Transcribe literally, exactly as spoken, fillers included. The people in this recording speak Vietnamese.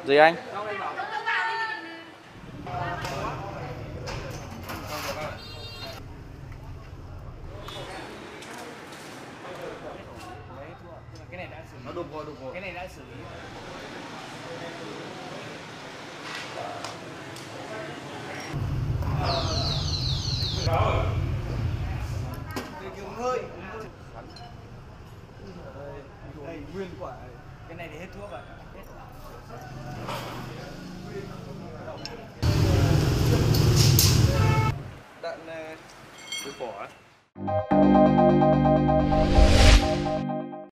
Gì anh? Cái này đã xử lý. Nó đục rồi, đục rồi. Cái này đã xử lý. Hơi. Đây nguyên quả. Cái này thì hết thuốc rồi. Hết. Đạn đuôi bỏ.